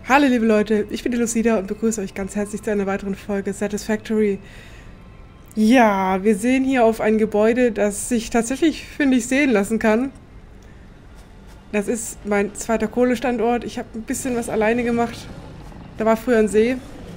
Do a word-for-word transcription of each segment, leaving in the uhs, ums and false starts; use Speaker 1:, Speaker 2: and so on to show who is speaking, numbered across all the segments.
Speaker 1: Hallo liebe Leute, ich bin die Lucida und begrüße euch ganz herzlich zu einer weiteren Folge Satisfactory. Ja, wir sehen hier auf ein Gebäude, das sich tatsächlich, finde ich, sehen lassen kann. Das ist mein zweiter Kohlestandort. Ich habe ein bisschen was alleine gemacht. Da war früher ein See.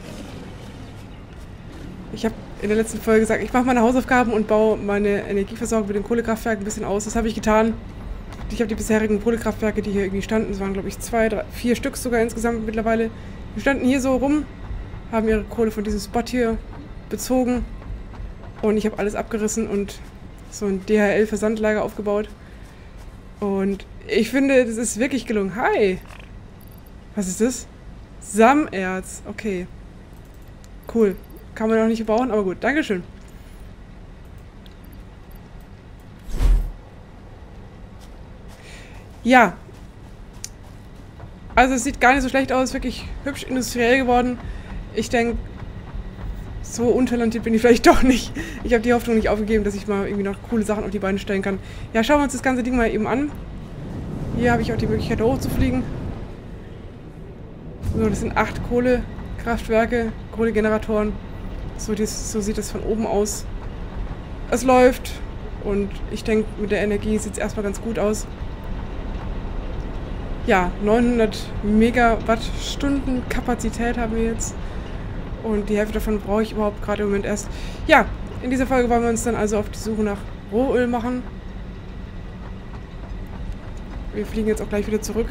Speaker 1: Ich habe in der letzten Folge gesagt, ich mache meine Hausaufgaben und baue meine Energieversorgung mit den Kohlekraftwerken ein bisschen aus. Das habe ich getan. Ich habe die bisherigen Kohlekraftwerke, die hier irgendwie standen, es waren glaube ich zwei, drei, vier Stück sogar insgesamt mittlerweile, die standen hier so rum, haben ihre Kohle von diesem Spot hier bezogen und ich habe alles abgerissen und so ein D H L-Versandlager aufgebaut. Und ich finde, das ist wirklich gelungen. Hi! Was ist das? Sammerz. Okay. Cool. Kann man noch nicht gebrauchen, aber gut. Dankeschön. Ja. Also es sieht gar nicht so schlecht aus. Wirklich hübsch industriell geworden. Ich denke, so untalentiert bin ich vielleicht doch nicht. Ich habe die Hoffnung nicht aufgegeben, dass ich mal irgendwie noch coole Sachen auf die Beine stellen kann. Ja, schauen wir uns das ganze Ding mal eben an. Hier habe ich auch die Möglichkeit, da hochzufliegen. So, das sind acht Kohlekraftwerke, Kohlegeneratoren. So, dies, so sieht es von oben aus. Es läuft und ich denke, mit der Energie sieht es erstmal ganz gut aus. Ja, neunhundert Megawattstunden Kapazität haben wir jetzt. Und die Hälfte davon brauche ich überhaupt gerade im Moment erst. Ja, in dieser Folge wollen wir uns dann also auf die Suche nach Rohöl machen. Wir fliegen jetzt auch gleich wieder zurück.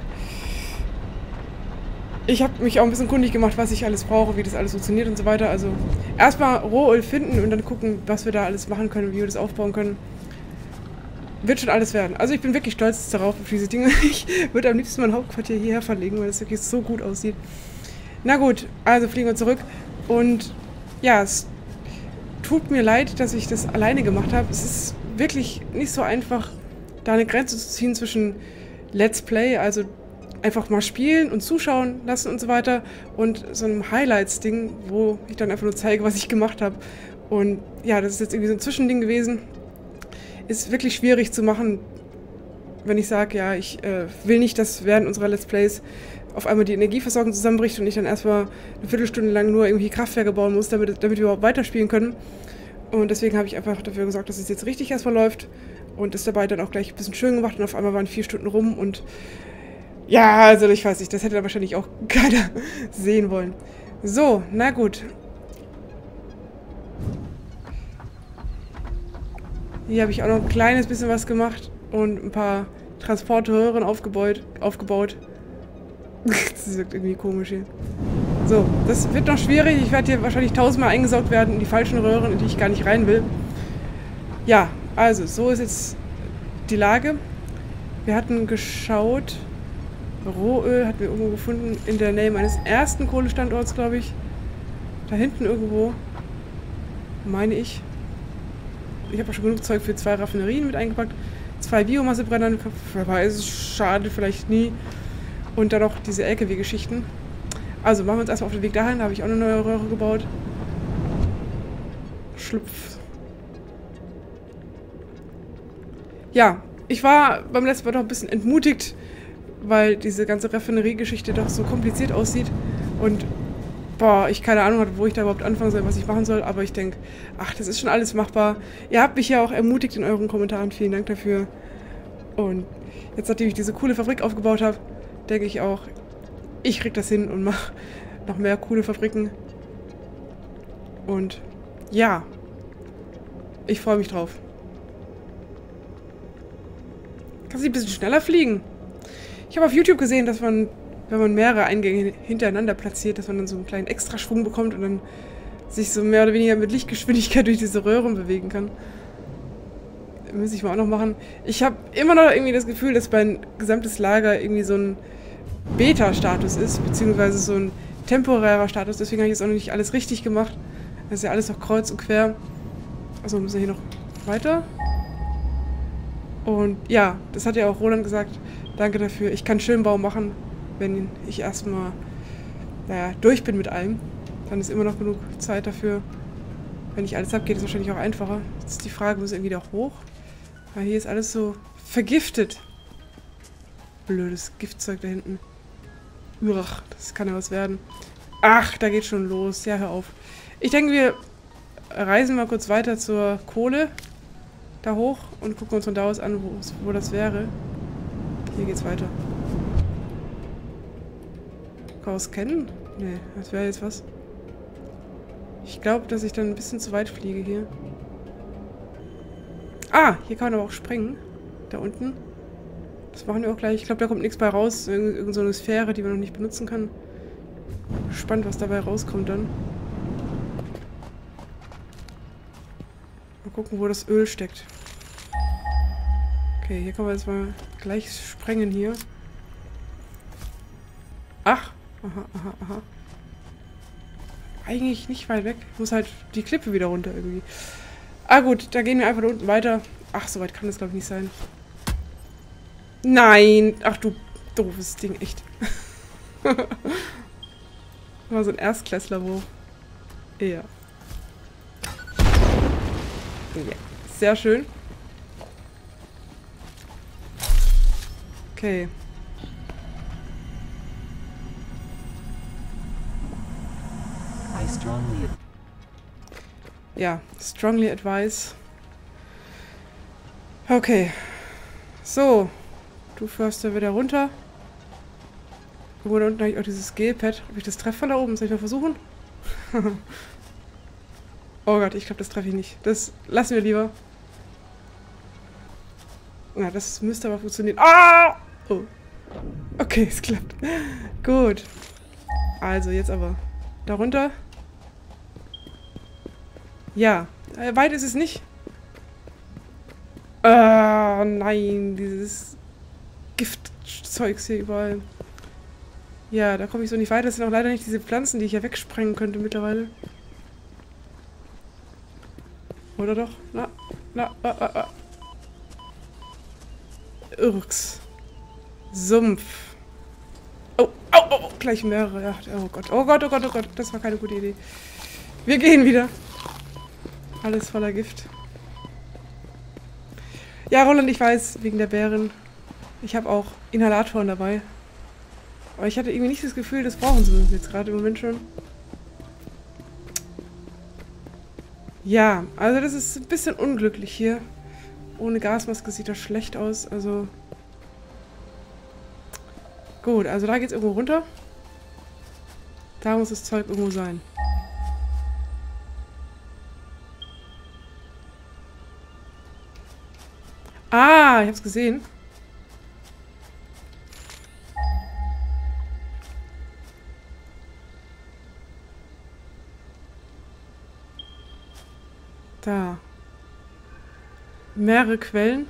Speaker 1: Ich habe mich auch ein bisschen kundig gemacht, was ich alles brauche, wie das alles funktioniert und so weiter. Also erstmal Rohöl finden und dann gucken, was wir da alles machen können, wie wir das aufbauen können. Wird schon alles werden. Also ich bin wirklich stolz darauf, auf diese Dinge. Ich würde am liebsten mein Hauptquartier hierher verlegen, weil es wirklich so gut aussieht. Na gut, also fliegen wir zurück. Und ja, es tut mir leid, dass ich das alleine gemacht habe. Es ist wirklich nicht so einfach, da eine Grenze zu ziehen zwischen Let's Play, also einfach mal spielen und zuschauen lassen und so weiter, und so einem Highlights-Ding, wo ich dann einfach nur zeige, was ich gemacht habe. Und ja, das ist jetzt irgendwie so ein Zwischending gewesen. Ist wirklich schwierig zu machen, wenn ich sage, ja, ich äh, will nicht, dass während unserer Let's Plays auf einmal die Energieversorgung zusammenbricht und ich dann erstmal eine Viertelstunde lang nur irgendwie Kraftwerke bauen muss, damit, damit wir überhaupt weiterspielen können. Und deswegen habe ich einfach dafür gesorgt, dass es jetzt richtig erstmal läuft und ist dabei dann auch gleich ein bisschen schön gemacht und auf einmal waren vier Stunden rum und ja, also ich weiß nicht, das hätte da wahrscheinlich auch keiner sehen wollen. So, na gut. Hier habe ich auch noch ein kleines bisschen was gemacht und ein paar Transportröhren aufgebaut. aufgebaut. Das wirkt irgendwie komisch hier. So, das wird noch schwierig. Ich werde hier wahrscheinlich tausendmal eingesaugt werden in die falschen Röhren, in die ich gar nicht rein will. Ja, also, so ist jetzt die Lage. Wir hatten geschaut, Rohöl hatten wir irgendwo gefunden, in der Nähe meines ersten Kohlestandorts, glaube ich. Da hinten irgendwo, meine ich. Ich habe auch schon genug Zeug für zwei Raffinerien mit eingepackt. Zwei Biomassebrennern, wer weiß, schade vielleicht nie. Und dann noch diese L K W-Geschichten. Also machen wir uns erstmal auf den Weg dahin. Da habe ich auch eine neue Röhre gebaut. Schlupf. Ja, ich war beim letzten Mal doch ein bisschen entmutigt, weil diese ganze Raffinerie-Geschichte doch so kompliziert aussieht. Und boah, ich keine Ahnung hatte, wo ich da überhaupt anfangen soll, was ich machen soll. Aber ich denke, ach, das ist schon alles machbar. Ihr habt mich ja auch ermutigt in euren Kommentaren. Vielen Dank dafür. Und jetzt, nachdem ich diese coole Fabrik aufgebaut habe, denke ich auch, ich krieg das hin und mache noch mehr coole Fabriken. Und ja, ich freue mich drauf. Kannst du ein bisschen schneller fliegen? Ich habe auf YouTube gesehen, dass man, wenn man mehrere Eingänge hintereinander platziert, dass man dann so einen kleinen Extraschwung bekommt und dann sich so mehr oder weniger mit Lichtgeschwindigkeit durch diese Röhren bewegen kann. Muss ich mal auch noch machen. Ich habe immer noch irgendwie das Gefühl, dass mein gesamtes Lager irgendwie so ein Beta-Status ist, beziehungsweise so ein temporärer Status. Deswegen habe ich jetzt auch noch nicht alles richtig gemacht. Das ist ja alles noch kreuz und quer. Also müssen wir hier noch weiter. Und ja, das hat ja auch Roland gesagt. Danke dafür. Ich kann Schönbau machen, wenn ich erstmal, naja, durch bin mit allem. Dann ist immer noch genug Zeit dafür. Wenn ich alles habe, geht es wahrscheinlich auch einfacher. Jetzt ist die Frage, muss irgendwie da hoch? Weil hier ist alles so vergiftet. Blödes Giftzeug da hinten. Ach, das kann ja was werden. Ach, da geht schon los. Ja, hör auf. Ich denke, wir reisen mal kurz weiter zur Kohle. Da hoch und gucken uns von da aus an, wo das wäre. Hier geht's weiter. Chaos kennen? Nee, das wäre jetzt was. Ich glaube, dass ich dann ein bisschen zu weit fliege hier. Ah, hier kann man aber auch springen. Da unten. Das machen wir auch gleich. Ich glaube, da kommt nichts bei raus. Irgend, irgend so eine Sphäre, die man noch nicht benutzen kann. Spannend, was dabei rauskommt dann. Mal gucken, wo das Öl steckt. Okay, hier können wir jetzt mal gleich sprengen hier. Ach. Aha, aha, aha. Eigentlich nicht weit weg. Ich muss halt die Klippe wieder runter irgendwie. Ah gut, da gehen wir einfach da unten weiter. Ach, so weit kann das glaube ich nicht sein. Nein! Ach du doofes Ding, echt. War so ein Erstklässler-Wurf. Ja. Ja. Sehr schön. Okay.
Speaker 2: I strongly
Speaker 1: Ja, strongly advise. Okay. So. Du fährst da wieder runter. Wo da unten habe ich auch dieses G-Pad. Ob ich das treffe von da oben? Soll ich mal versuchen? Oh Gott, ich glaube, das treffe ich nicht. Das lassen wir lieber. Na, das müsste aber funktionieren. Ah! Oh. Okay, es klappt. Gut. Also, jetzt aber darunter. Ja. Äh, weit ist es nicht. Ah, nein. Dieses Giftzeugs hier überall. Ja, da komme ich so nicht weiter. Das sind auch leider nicht diese Pflanzen, die ich ja wegsprengen könnte mittlerweile. Oder doch? Na, na, ah, ah, ah. Irks. Sumpf. Oh, oh, oh, oh, gleich mehrere. Ja, oh Gott, oh Gott, oh Gott, oh Gott. Das war keine gute Idee. Wir gehen wieder. Alles voller Gift. Ja, Roland, ich weiß, wegen der Bären. Ich habe auch Inhalatoren dabei. Aber ich hatte irgendwie nicht das Gefühl, das brauchen sie jetzt gerade im Moment schon. Ja, also das ist ein bisschen unglücklich hier. Ohne Gasmaske sieht das schlecht aus, also... Gut, also da geht's irgendwo runter. Da muss das Zeug irgendwo sein. Ah, ich hab's gesehen. Da. Mehrere Quellen.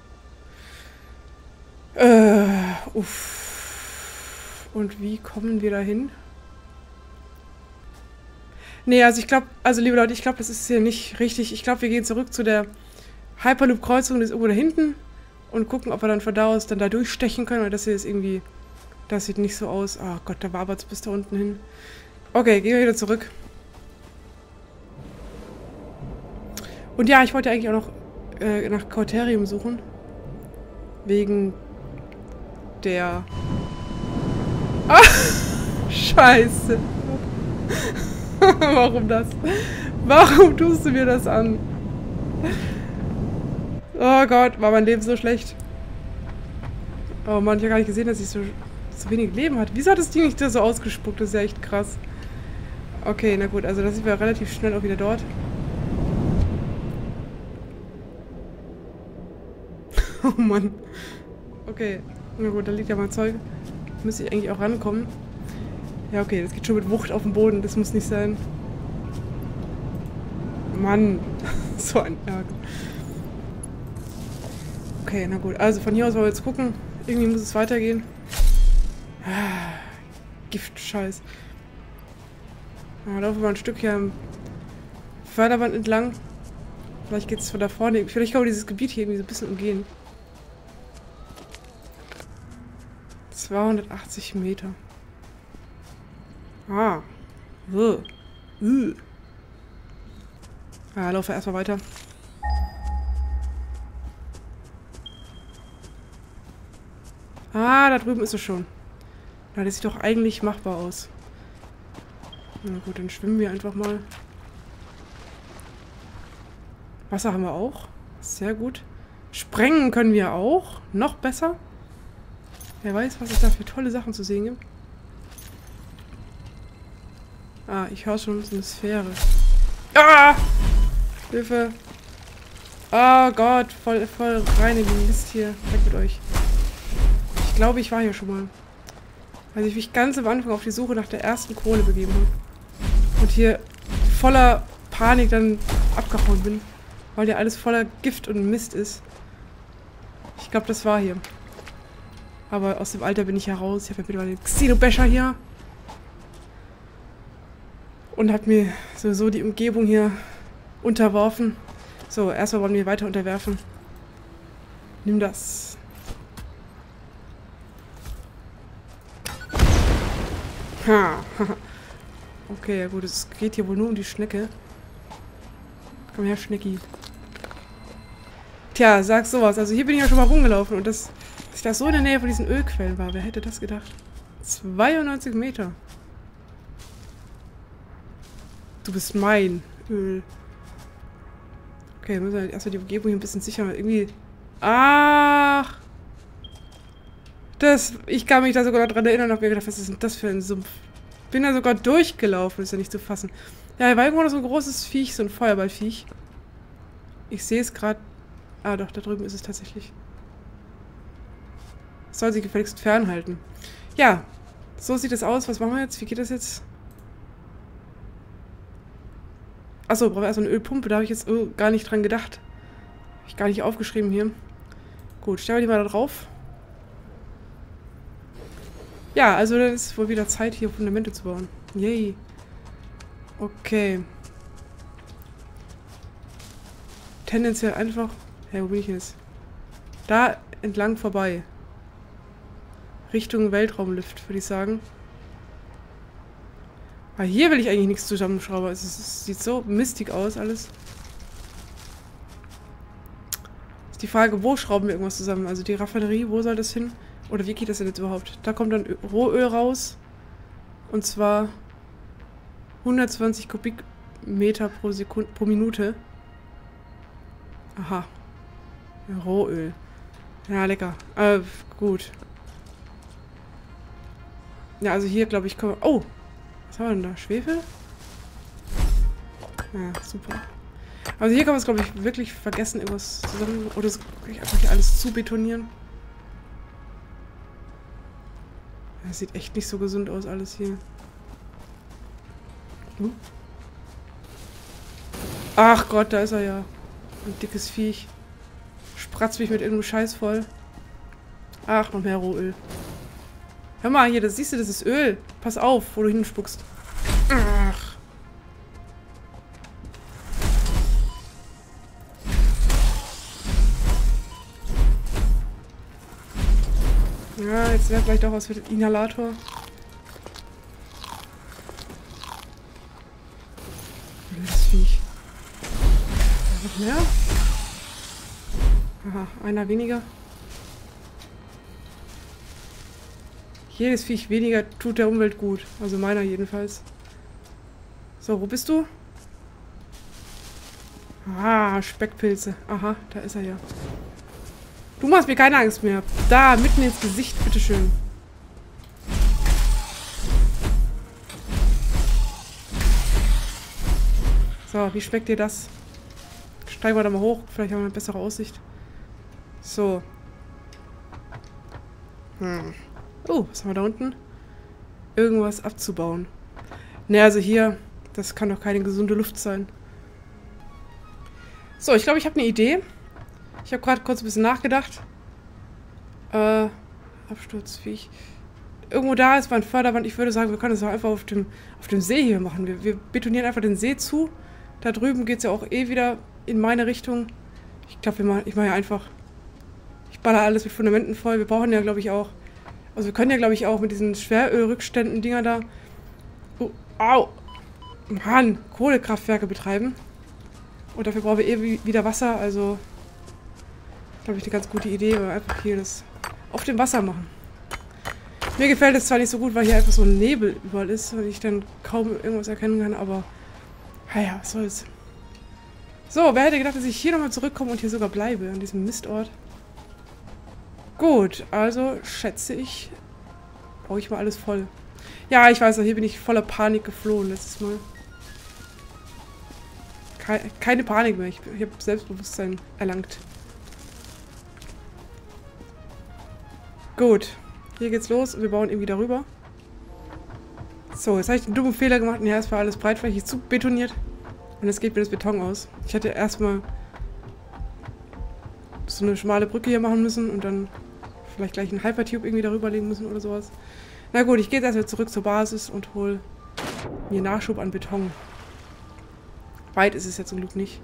Speaker 1: Äh, uff. Und wie kommen wir da hin? Nee, also ich glaube, also liebe Leute, ich glaube, das ist hier nicht richtig. Ich glaube, wir gehen zurück zu der Hyperloop-Kreuzung, die ist irgendwo da hinten. Und gucken, ob wir dann von da aus dann da durchstechen können. Weil das hier ist irgendwie, das sieht nicht so aus. Oh Gott, da wabert es bis da unten hin. Okay, gehen wir wieder zurück. Und ja, ich wollte eigentlich auch noch äh, nach Cauterium suchen. Wegen der... Ah, scheiße. Warum das? Warum tust du mir das an? Oh Gott, war mein Leben so schlecht. Oh Mann, ich habe gar nicht gesehen, dass ich so, so wenig Leben hatte. Wieso hat das Ding nicht so ausgespuckt? Das ist ja echt krass. Okay, na gut, also da sind wir relativ schnell auch wieder dort. Oh Mann. Okay. Na gut, da liegt ja mal Zeug. Müsste ich eigentlich auch rankommen. Ja, okay, das geht schon mit Wucht auf den Boden. Das muss nicht sein. Mann. So ein Ärger. Okay, na gut. Also von hier aus wollen wir jetzt gucken. Irgendwie muss es weitergehen. Ah, Giftscheiß. Ja, laufen wir mal ein Stück hier am Förderband entlang. Vielleicht geht es von da vorne. Vielleicht kann man dieses Gebiet hier irgendwie so ein bisschen umgehen. zweihundertachtzig Meter. Ah. Uh. Uh. Ja, laufen wir erstmal weiter. Ah, da drüben ist es schon. Na, das sieht doch eigentlich machbar aus. Na gut, dann schwimmen wir einfach mal. Wasser haben wir auch. Sehr gut. Sprengen können wir auch. Noch besser. Wer weiß, was es da für tolle Sachen zu sehen gibt. Ah, ich höre schon so eine Sphäre. Ah! Hilfe! Oh Gott, voll, voll rein in den Mist hier. Weg mit euch. Ich glaube, ich war hier schon mal. Als ich mich ganz am Anfang auf die Suche nach der ersten Kohle begeben habe. Und hier voller Panik dann abgehauen bin. Weil ja alles voller Gift und Mist ist. Ich glaube, das war hier. Aber aus dem Alter bin ich ja raus. Ich habe ja mittlerweile den Xenobecher hier. Und habe mir sowieso die Umgebung hier unterworfen. So, erstmal wollen wir weiter unterwerfen. Nimm das. Ha. Okay, ja gut, es geht hier wohl nur um die Schnecke. Komm her, Schnecki. Tja, sag sowas. Also hier bin ich ja schon mal rumgelaufen und das, dass ich da so in der Nähe von diesen Ölquellen war. Wer hätte das gedacht? zweiundneunzig Meter. Du bist mein Öl. Okay, müssen wir erstmal die Umgebung hier ein bisschen sichern, weil irgendwie... Ach! Das... Ich kann mich da sogar daran erinnern und hab mir gedacht, was ist denn das für ein Sumpf? Bin da sogar durchgelaufen, ist ja nicht zu fassen. Ja, hier war irgendwo noch so ein großes Viech, so ein Feuerballviech. Ich sehe es gerade... Ah, doch, da drüben ist es tatsächlich. Soll sich gefälligst fernhalten. Ja, so sieht es aus. Was machen wir jetzt? Wie geht das jetzt? Achso, brauchen wir erstmal eine Ölpumpe. Da habe ich jetzt oh, gar nicht dran gedacht. Habe ich gar nicht aufgeschrieben hier. Gut, stellen wir die mal da drauf. Ja, also dann ist wohl wieder Zeit, hier Fundamente zu bauen. Yay. Okay. Tendenziell einfach... Hä, wo bin ich jetzt? Da entlang vorbei. Richtung Weltraumlift, würde ich sagen. Aber hier will ich eigentlich nichts zusammenschrauben. Es, ist, es sieht so mistig aus, alles. Ist die Frage, wo schrauben wir irgendwas zusammen? Also die Raffinerie, wo soll das hin? Oder wie geht das denn jetzt überhaupt? Da kommt dann Rohöl raus. Und zwar hundertzwanzig Kubikmeter pro Sekunde, pro Minute. Aha. Ja, Rohöl. Ja, lecker. Äh, gut. Ja, also hier, glaube ich, können wir... Oh! Was haben wir denn da? Schwefel? Ja, super. Also hier kann man es, glaube ich, wirklich vergessen, irgendwas zusammen... Oder so, einfach hier alles zu betonieren. Das sieht echt nicht so gesund aus, alles hier. Hm? Ach Gott, da ist er ja. Ein dickes Viech. Spratzt mich mit irgendeinem Scheiß voll. Ach, noch mehr Rohöl. Hör mal, hier, das siehst du, das ist Öl. Pass auf, wo du hinspuckst. Ach. Ja, jetzt wäre vielleicht auch was für den Inhalator. Das Viech. Noch mehr? Aha, einer weniger. Jedes Viech weniger tut der Umwelt gut. Also meiner jedenfalls. So, wo bist du? Ah, Speckpilze. Aha, da ist er ja. Du machst mir keine Angst mehr. Da, mitten ins Gesicht, bitteschön. So, wie schmeckt dir das? Steigen wir da mal hoch. Vielleicht haben wir eine bessere Aussicht. So. Hm. Oh, was haben wir da unten? Irgendwas abzubauen. Ne, also hier, das kann doch keine gesunde Luft sein. So, ich glaube, ich habe eine Idee. Ich habe gerade kurz ein bisschen nachgedacht. Äh, Absturzviech. Irgendwo da ist mein Förderband. Ich würde sagen, wir können das auch einfach auf dem, auf dem See hier machen. Wir, wir betonieren einfach den See zu. Da drüben geht es ja auch eh wieder in meine Richtung. Ich glaube, wir machen, ich mache ja einfach... Ich baller alles mit Fundamenten voll. Wir brauchen ja, glaube ich, auch... Also wir können ja, glaube ich, auch mit diesen Schwerölrückständen-Dinger da... Oh, au! Mann! Kohlekraftwerke betreiben. Und dafür brauchen wir eh wieder Wasser, also... Glaube ich, eine ganz gute Idee, weil wir einfach hier das auf dem Wasser machen. Mir gefällt es zwar nicht so gut, weil hier einfach so ein Nebel überall ist und ich dann kaum irgendwas erkennen kann, aber naja, was soll's. So, wer hätte gedacht, dass ich hier nochmal zurückkomme und hier sogar bleibe, an diesem Mistort. Gut, also schätze ich, baue ich mal alles voll. Ja, ich weiß, hier bin ich voller Panik geflohen letztes Mal. Keine, keine Panik mehr, ich, ich habe Selbstbewusstsein erlangt. Gut, hier geht's los und wir bauen irgendwie darüber. So, jetzt habe ich einen dummen Fehler gemacht und hier erstmal alles breitflächig zu betoniert. Und jetzt geht mir das Beton aus. Ich hätte erstmal so eine schmale Brücke hier machen müssen und dann vielleicht gleich einen Hypertube irgendwie darüber legen müssen oder sowas. Na gut, ich gehe jetzt erstmal zurück zur Basis und hole mir Nachschub an Beton. Weit ist es jetzt zum Glück nicht.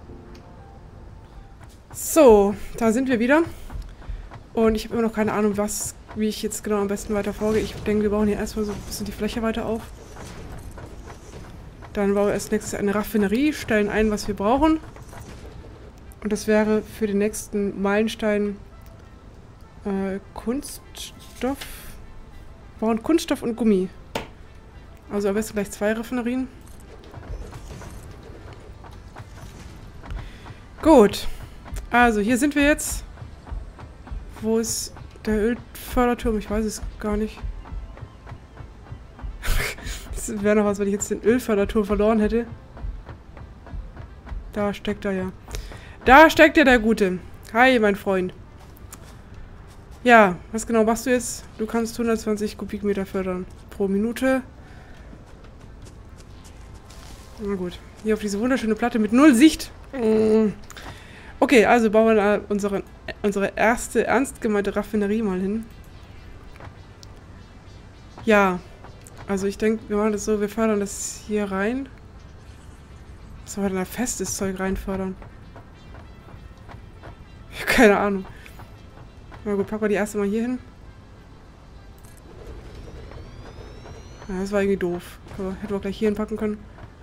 Speaker 1: So, da sind wir wieder. Und ich habe immer noch keine Ahnung, was, wie ich jetzt genau am besten weiter vorgehe. Ich denke, wir bauen hier erstmal so ein bisschen die Fläche weiter auf. Dann bauen wir als nächstes eine Raffinerie, stellen ein, was wir brauchen. Und das wäre für den nächsten Meilenstein äh, Kunststoff. Wir brauchen Kunststoff und Gummi. Also am besten gleich zwei Raffinerien. Gut. Also hier sind wir jetzt. Wo ist der Ölförderturm? Ich weiß es gar nicht. Das wäre noch was, wenn ich jetzt den Ölförderturm verloren hätte. Da steckt er ja. Da steckt ja der Gute. Hi, mein Freund. Ja, was genau machst du jetzt? Du kannst hundertzwanzig Kubikmeter fördern pro Minute. Na gut. Hier auf diese wunderschöne Platte mit null Sicht. Okay, also bauen wir da unsere, unsere erste ernst gemeinte Raffinerie mal hin. Ja, also ich denke, wir machen das so, wir fördern das hier rein. Sollen wir denn da festes Zeug reinfördern? Ich habe keine Ahnung. Na gut, packen wir die erste mal hier hin. Ja, das war irgendwie doof. Aber hätten wir auch gleich hier hinpacken können.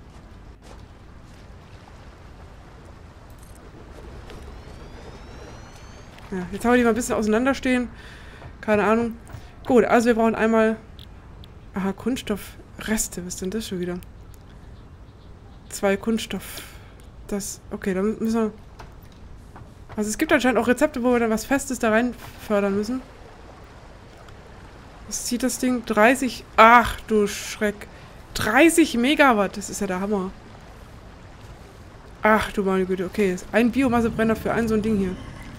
Speaker 1: Ja, jetzt haben wir die mal ein bisschen auseinanderstehen. Keine Ahnung. Gut, also wir brauchen einmal... Aha, Kunststoffreste. Was ist denn das schon wieder? Zwei Kunststoff... Das... Okay, dann müssen wir... Also es gibt anscheinend auch Rezepte, wo wir dann was Festes da rein fördern müssen. Was zieht das Ding? dreißig... Ach, du Schreck. dreißig Megawatt. Das ist ja der Hammer. Ach, du meine Güte. Okay, ist ein Biomassebrenner für ein so ein Ding hier.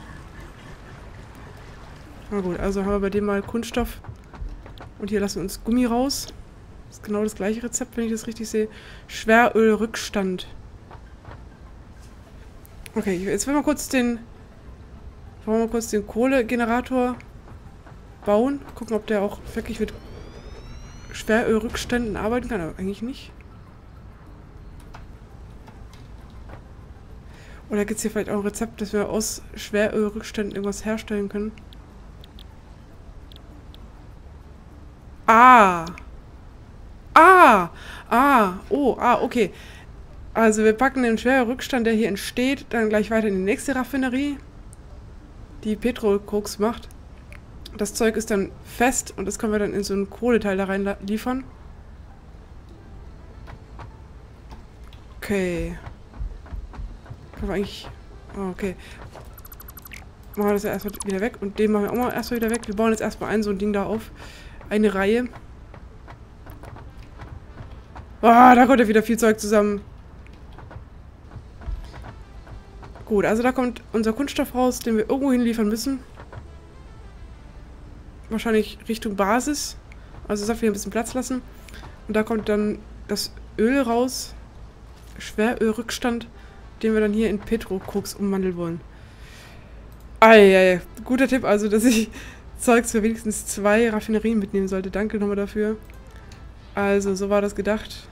Speaker 1: Na gut, also haben wir bei dem mal Kunststoff. Und hier lassen wir uns Gummi raus. Das ist genau das gleiche Rezept, wenn ich das richtig sehe. Schwerölrückstand. Okay, jetzt wollen wir kurz den... Wollen wir kurz den Kohlegenerator bauen. Gucken, ob der auch wirklich mit Schwerölrückständen arbeiten kann. Aber eigentlich nicht. Oder gibt es hier vielleicht auch ein Rezept, dass wir aus Schwerölrückständen irgendwas herstellen können? Ah. Ah. Ah. Oh, ah, okay. Also wir packen den schweren Rückstand, der hier entsteht, dann gleich weiter in die nächste Raffinerie, die Petrokoks macht. Das Zeug ist dann fest und das können wir dann in so einen Kohleteil da rein liefern. Okay. Können wir eigentlich... Oh, okay. Machen wir das ja erstmal wieder weg und den machen wir auch mal erstmal wieder weg. Wir bauen jetzt erstmal ein so ein Ding da auf. Eine Reihe. Ah, da kommt ja wieder viel Zeug zusammen. Gut, also da kommt unser Kunststoff raus, den wir irgendwo hinliefern müssen. Wahrscheinlich Richtung Basis. Also es darf hier ein bisschen Platz lassen. Und da kommt dann das Öl raus. Schwerölrückstand, den wir dann hier in Petrokoks umwandeln wollen. Eieiei, guter Tipp, also dass ich Zeugs für wenigstens zwei Raffinerien mitnehmen sollte. Danke nochmal dafür. Also, so war das gedacht.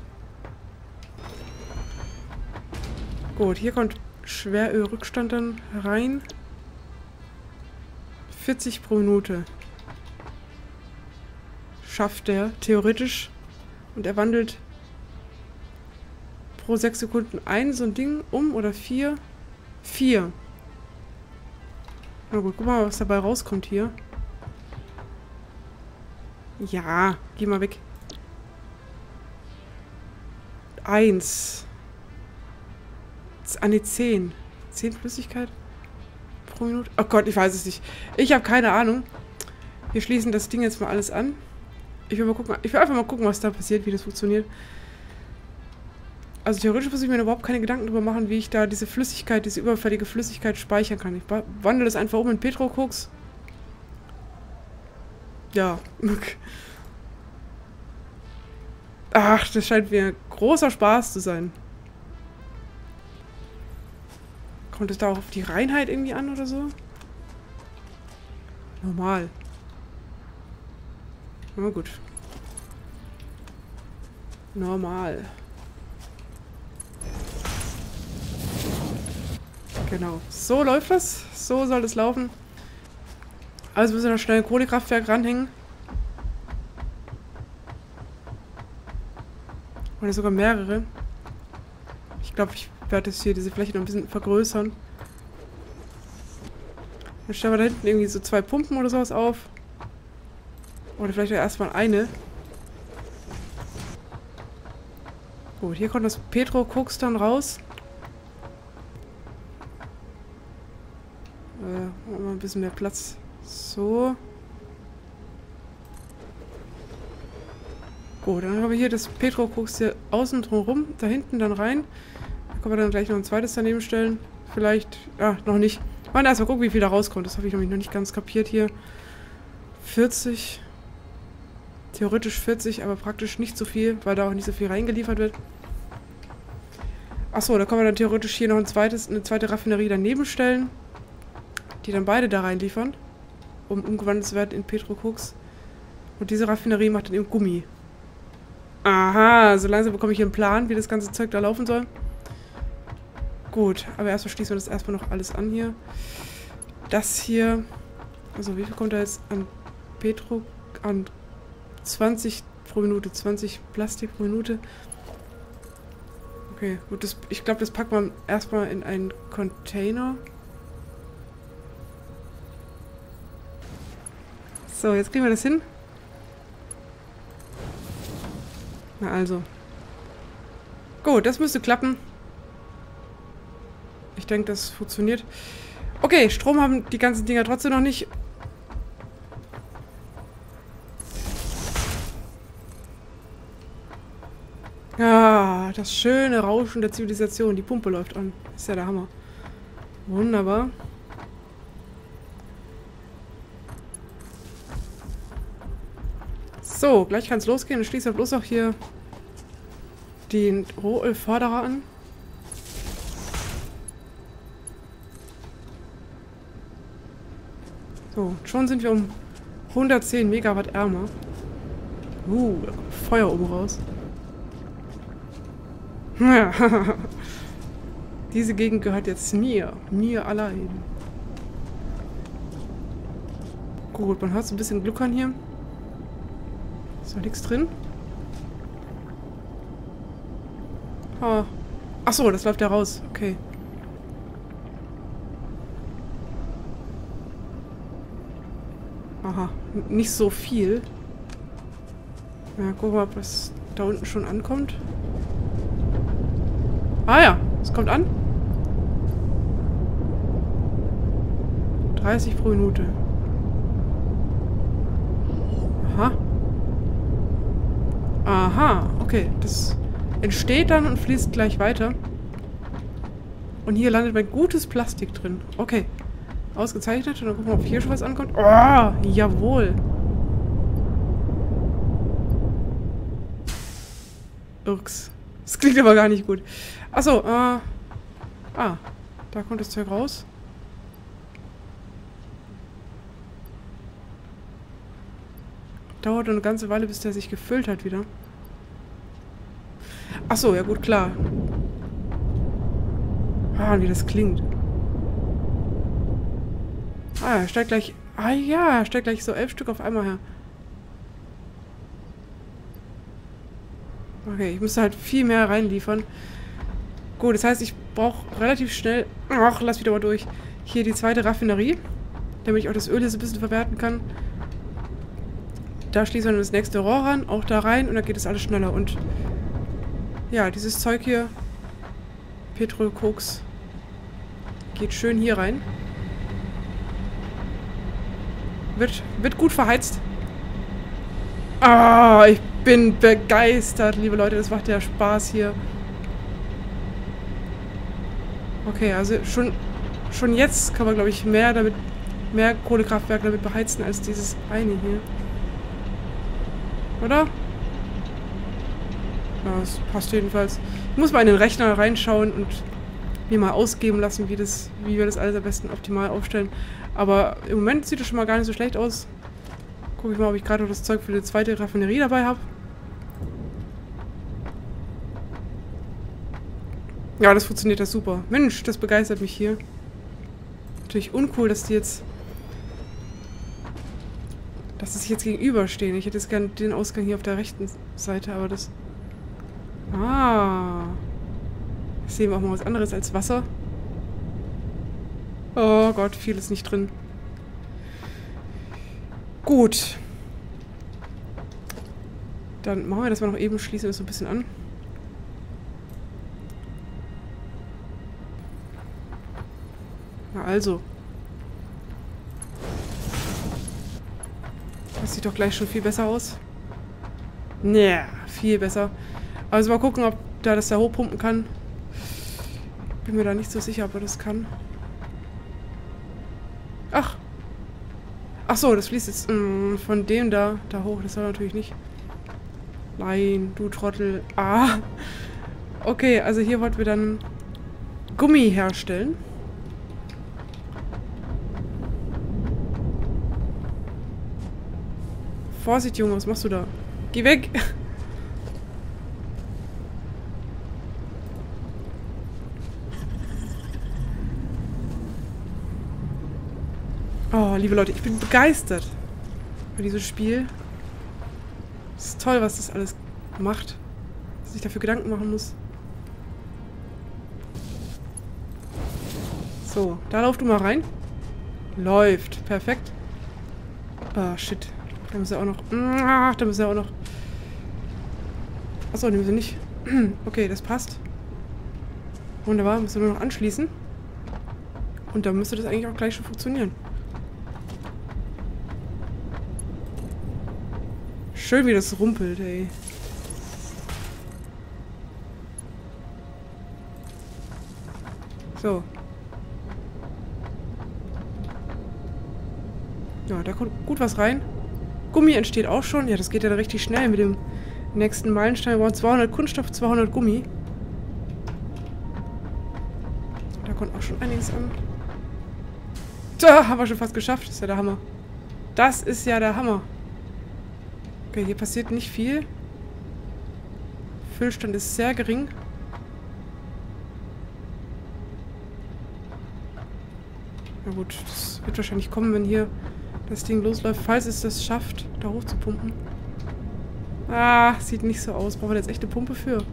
Speaker 1: Gut, hier kommt Schwerölrückstand dann rein. vierzig pro Minute. Schafft er, theoretisch. Und er wandelt pro sechs Sekunden ein so ein Ding um oder vier? Vier. Na gut, guck mal, was dabei rauskommt hier. Ja, geh mal weg. Eins. An die zehn. Zehn Flüssigkeit pro Minute? Oh Gott, ich weiß es nicht. Ich habe keine Ahnung. Wir schließen das Ding jetzt mal alles an. Ich will mal gucken. Ich will einfach mal gucken, was da passiert, wie das funktioniert. Also theoretisch muss ich mir überhaupt keine Gedanken darüber machen, wie ich da diese Flüssigkeit, diese überfällige Flüssigkeit speichern kann. Ich wandle das einfach um in Petrokoks. Ja. Okay. Ach, das scheint mir großer Spaß zu sein. Kommt es da auch auf die Reinheit irgendwie an oder so? Normal. Na gut. Normal. Genau. So läuft das. So soll das laufen. Also müssen wir noch schnell ein Kohlekraftwerk ranhängen. Oder sogar mehrere. Ich glaube, ich werde jetzt hier diese Fläche noch ein bisschen vergrößern. Dann stellen wir da hinten irgendwie so zwei Pumpen oder sowas auf. Oder vielleicht erstmal eine. Gut, hier kommt das Petrokoks dann raus. Äh, machen wir ein bisschen mehr Platz. So. Gut, dann haben wir hier das Petrokoks hier außen drumherum, da hinten dann rein. Da können wir dann gleich noch ein zweites daneben stellen. Vielleicht, ja, noch nicht. Wir wollen erstmal gucken, wie viel da rauskommt. Das habe ich nämlich noch nicht ganz kapiert hier. vierzig. Theoretisch vierzig, aber praktisch nicht so viel, weil da auch nicht so viel reingeliefert wird. Achso, da können wir dann theoretisch hier noch ein zweites, eine zweite Raffinerie daneben stellen. Die dann beide da reinliefern. Um umgewandelt zu werden in Petrokoks. Und diese Raffinerie macht dann eben Gummi. Aha, so langsam bekomme ich hier einen Plan, wie das ganze Zeug da laufen soll. Gut, aber erstmal schließen wir das erstmal noch alles an hier. Das hier, also wie viel kommt da jetzt an Petro, an zwanzig pro Minute, zwanzig Plastik pro Minute. Okay, gut, das, ich glaube, das packt man erstmal in einen Container. So, jetzt kriegen wir das hin. Na also. Gut, das müsste klappen. Ich denke, das funktioniert. Okay, Strom haben die ganzen Dinger trotzdem noch nicht. Ja, das schöne Rauschen der Zivilisation. Die Pumpe läuft an. Ist ja der Hammer. Wunderbar. So, gleich kann es losgehen. Ich schließe bloß auch hier den Rohölförderer an. So, schon sind wir um hundertzehn Megawatt ärmer. Uh, da kommt Feuer oben raus. Ja. Diese Gegend gehört jetzt mir. Mir allein. Gut, man hört so ein bisschen Gluckern hier. Ist noch nichts drin? Oh. Achso, das läuft ja raus. Okay. Aha. N- nicht so viel. Ja, gucken wir mal, ob das da unten schon ankommt. Ah ja, es kommt an. dreißig pro Minute. Aha. Aha, okay. Das entsteht dann und fließt gleich weiter. Und hier landet mein gutes Plastik drin. Okay. Ausgezeichnet. Und dann gucken wir, ob hier schon was ankommt. Oh, jawohl. Irks. Das klingt aber gar nicht gut. Achso, äh... Ah, da kommt das Zeug raus. Dauert eine ganze Weile, bis der sich gefüllt hat wieder. Achso, ja gut, klar. Ah, wie das klingt. Ah, er steigt gleich... Ah ja, er steigt gleich so elf Stück auf einmal her. Okay, ich müsste halt viel mehr reinliefern. Gut, das heißt, ich brauche relativ schnell... Ach, lass wieder mal durch. Hier die zweite Raffinerie. Damit ich auch das Öl hier so ein bisschen verwerten kann. da schließen wir das nächste Rohr ran, auch da rein und dann geht es alles schneller. Und ja, dieses Zeug hier, Petrolkoks, geht schön hier rein. Wird, wird gut verheizt. Ah, ich bin begeistert, liebe Leute. Das macht ja Spaß hier. Okay, also schon, schon jetzt kann man, glaube ich, mehr damit, mehr Kohlekraftwerke damit beheizen als dieses eine hier. Oder? Ja, das passt jedenfalls. Ich muss mal in den Rechner reinschauen und mir mal ausgeben lassen, wie, das, wie wir das alles am besten optimal aufstellen. Aber im Moment sieht es schon mal gar nicht so schlecht aus. Gucke ich mal, ob ich gerade noch das Zeug für die zweite Raffinerie dabei habe. Ja, das funktioniert ja super. Mensch, das begeistert mich hier. Natürlich uncool, dass die jetzt... dass sie sich jetzt gegenüberstehen. Ich hätte jetzt gerne den Ausgang hier auf der rechten Seite, aber das... Ah. Jetzt sehen wir auch mal was anderes als Wasser. Oh Gott, viel ist nicht drin. Gut. Dann machen wir das mal noch eben, schließen das so ein bisschen an. Na also. Das sieht doch gleich schon viel besser aus. Ja, viel besser. Also mal gucken, ob der das da hochpumpen kann. Bin mir da nicht so sicher, ob er das kann. Ach. Ach so, das fließt jetzt mh, von dem da, da hoch. Das soll natürlich nicht. Nein, du Trottel. Ah. Okay, also hier wollten wir dann Gummi herstellen. Vorsicht, Junge, was machst du da? Geh weg! Oh, liebe Leute, ich bin begeistert für dieses Spiel. Es ist toll, was das alles macht. Dass ich dafür Gedanken machen muss. So, da lauf du mal rein. Läuft. Perfekt. Ah, shit. Da muss er auch noch... Ach, da muss er auch noch... Achso, den müssen wir nicht. Okay, das passt. Wunderbar, müssen wir nur noch anschließen. Und dann müsste das eigentlich auch gleich schon funktionieren. Schön, wie das rumpelt, ey. So. Ja, da kommt gut was rein. Gummi entsteht auch schon. Ja, das geht ja dann richtig schnell mit dem nächsten Meilenstein. Wir brauchen zweihundert Kunststoff, zweihundert Gummi. Da kommt auch schon einiges an. Da haben wir schon fast geschafft. Das ist ja der Hammer. Das ist ja der Hammer. Okay, hier passiert nicht viel. Füllstand ist sehr gering. Na gut, das wird wahrscheinlich kommen, wenn hier das Ding losläuft, falls es das schafft, da hoch zu pumpen. Ah, sieht nicht so aus. Brauchen wir jetzt echt eine Pumpe für?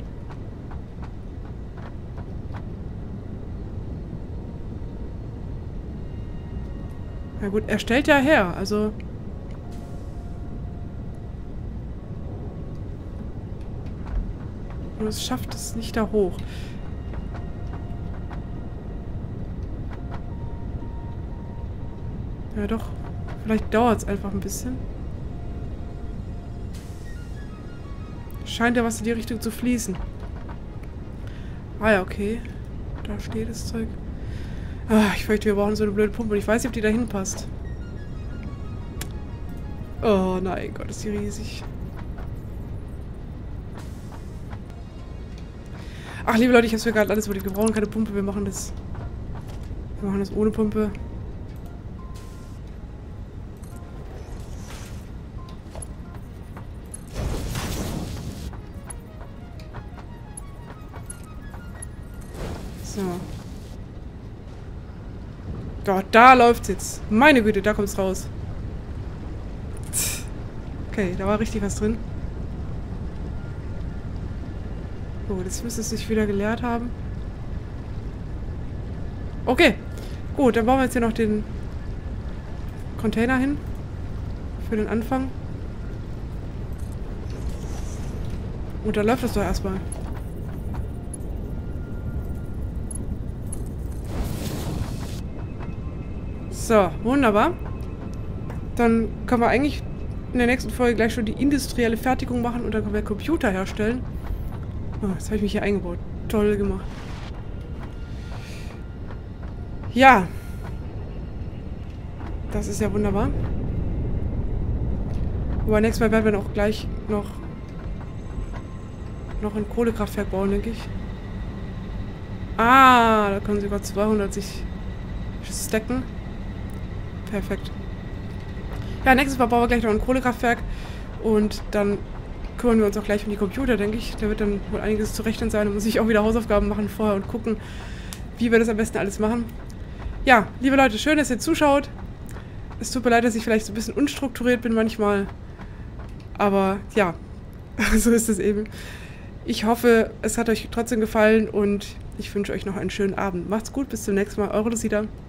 Speaker 1: Na gut, er stellt ja her, also... Und es schafft es nicht da hoch. Ja doch, vielleicht dauert es einfach ein bisschen. Scheint ja was in die Richtung zu fließen. Ah ja, okay. Da steht das Zeug. Ah, ich fürchte, wir brauchen so eine blöde Pumpe. Ich weiß nicht, ob die da hinpasst. Oh nein, Gott, ist die riesig. Ach, liebe Leute, ich hab's mir gerade alles überlegt. Wir brauchen keine Pumpe, wir machen das. Wir machen das ohne Pumpe. So. Gott, da läuft's jetzt. Meine Güte, da kommt's raus. Okay, da war richtig was drin. So, das müsste es sich wieder geleert haben. Okay. Gut, dann bauen wir jetzt hier noch den Container hin. Für den Anfang. Und dann läuft das doch erstmal. So, wunderbar. Dann können wir eigentlich in der nächsten Folge gleich schon die industrielle Fertigung machen und dann können wir Computer herstellen. Oh, jetzt habe ich mich hier eingebaut. Toll gemacht. Ja. Das ist ja wunderbar. Aber nächstes Mal werden wir auch gleich noch noch ein Kohlekraftwerk bauen, denke ich. Ah, da können sogar zweihundert sich stacken. Perfekt. Ja, nächstes Mal bauen wir gleich noch ein Kohlekraftwerk und dann kümmern wir uns auch gleich um die Computer, denke ich. Da wird dann wohl einiges zu rechnen sein und muss ich auch wieder Hausaufgaben machen vorher und gucken, wie wir das am besten alles machen. Ja, liebe Leute, schön, dass ihr zuschaut. Es tut mir leid, dass ich vielleicht so ein bisschen unstrukturiert bin manchmal. Aber ja, so ist es eben. Ich hoffe, es hat euch trotzdem gefallen und ich wünsche euch noch einen schönen Abend. Macht's gut, bis zum nächsten Mal. Eure Lucida.